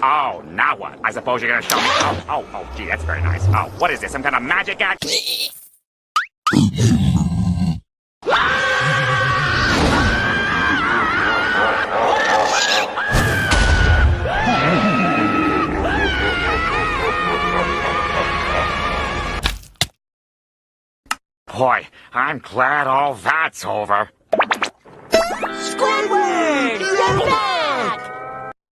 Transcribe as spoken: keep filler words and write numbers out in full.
Oh, now what? I suppose you're gonna show me. Oh, oh, oh, gee, that's very nice. Oh, what is this? Some kind of magic act? Boy, I'm glad all that's over. Squidward!